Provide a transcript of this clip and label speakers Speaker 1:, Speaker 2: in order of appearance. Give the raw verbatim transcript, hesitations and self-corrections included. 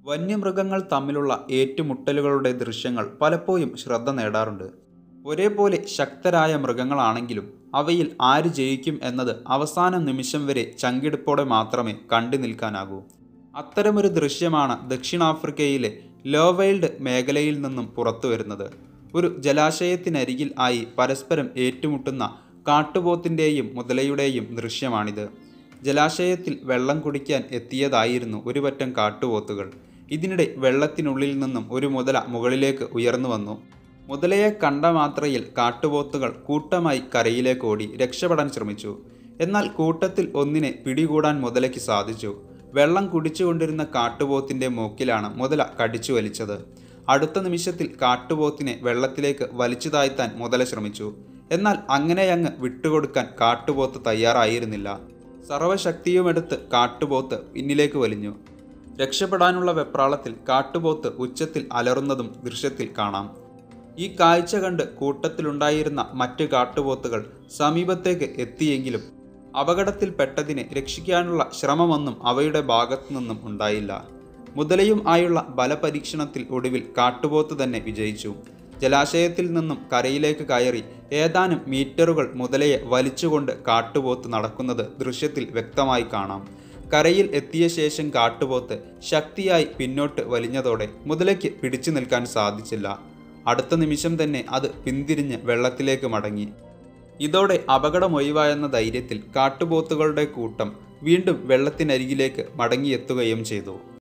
Speaker 1: വന്യമൃഗങ്ങൾ തമ്മിലുള്ള ഏറ്റുമുട്ടലുകളുടെ ദൃശ്യങ്ങൾ പലപ്പോഴും ശ്രദ്ധ നേടാറുണ്ട്. ഒരേപോലെ ശക്തരായ മൃഗങ്ങളാണെങ്കിലും അവയിൽ ആര് ജയിക്കും എന്നത് അവസാന നിമിഷം വരെ ചങ്കിടിപ്പോടെ മാത്രമേ കണ്ടു നിൽക്കാനാകൂ. അത്തരമൊരു ദൃശ്യമാണ് ദക്ഷിണാഫ്രിക്കയിലെ ലോവൈൽഡ് മേഖലയിൽ നിന്നും പുറത്തുവരുന്നത്. ഒരു ജലാശയത്തിനരികിൽ ആയി പരസ്പരം ഏറ്റുമുട്ടുന്ന കാട്ടുപോത്തിൻ്റെയും മുതലയുടെയും ദൃശ്യമാണിത്. ജലാശയത്തിൽ വെള്ളം കുടിക്കാൻ എത്തിയതായിരുന്നു ഒരു പറ്റം കാട്ടുപോത്തുകൾ. ഇതിനിടെ വെള്ളത്തിനുള്ളിൽ നിന്നും ഒരു മുതല മുകളിലേക്ക് ഉയർന്നു വന്നു. മുതലയെ കണ്ട മാത്രയിൽ കാട്ടുപോത്തുകൾ കൂട്ടമായി കരയിലേക്ക് ഓടി രക്ഷപ്പെടാൻ ശ്രമിച്ചു. എന്നാൽ കൂട്ടത്തിൽ ഒന്നിനെ പിടികൂടാൻ മുതലയ്ക്ക് സാധിച്ചു. വെള്ളം കുടിച്ചുകൊണ്ടിരുന്ന കാട്ടുപോത്തിൻ്റെ മൂക്കിലാണ് മുതല കടിച്ചു വലിച്ചത്. അടുത്ത നിമിഷത്തിൽ കാട്ടുപോത്തിനെ വെള്ളത്തിലേക്ക് വലിച്ചു താഴ്ത്താൻ മുതല ശ്രമിച്ചു. എന്നാൽ അങ്ങനെയങ്ങ് വിട്ടുകൊടുക്കാൻ കാട്ടുപോത്ത് തയ്യാറായിരുന്നില്ല. സർവശക്തിയുമെടുത്ത് കാട്ടുപോത്ത് പിന്നിലേക്ക് വലിഞ്ഞു. രക്ഷപ്പെടാനുള്ള വെപ്രാളത്തിൽ കാട്ടുപോത്ത് ഉച്ചത്തിൽ അലറുന്നതും ദൃശ്യത്തിൽ കാണാം. ഈ കാഴ്ച കണ്ട് കൂട്ടത്തിലുണ്ടായിരുന്ന മറ്റ് കാട്ടുപോത്തുകൾ സമീപത്തേക്ക് എത്തിയെങ്കിലും അപകടത്തിൽപ്പെട്ടതിനെ രക്ഷിക്കാനുള്ള ശ്രമമൊന്നും അവയുടെ ഭാഗത്തു നിന്നും ഉണ്ടായില്ല. മുതലയും ആയുള്ള ബലപരീക്ഷണത്തിൽ ഒടുവിൽ കാട്ടുപോത്ത് തന്നെ വിജയിച്ചു. ജലാശയത്തിൽ നിന്നും കരയിലേക്ക് കയറി ഏതാനും മീറ്ററുകൾ മുതലയെ വലിച്ചുകൊണ്ട് കാട്ടുപോത്ത് നടക്കുന്നത് ദൃശ്യത്തിൽ വ്യക്തമായി കാണാം. കരയിൽ എത്തിയ ശേഷം കാട്ടുപോത്ത് ശക്തിയായി പിന്നോട്ട് വലിഞ്ഞതോടെ മുതലയ്ക്ക് പിടിച്ചു നിൽക്കാൻ സാധിച്ചില്ല. അടുത്ത നിമിഷം തന്നെ അത് പിന്തിരിഞ്ഞ് വെള്ളത്തിലേക്ക് മടങ്ങി. ഇതോടെ അപകടമൊഴിവായെന്ന ധൈര്യത്തിൽ കാട്ടുപോത്തുകളുടെ കൂട്ടം വീണ്ടും വെള്ളത്തിനരികിലേക്ക് മടങ്ങിയെത്തുകയും ചെയ്തു.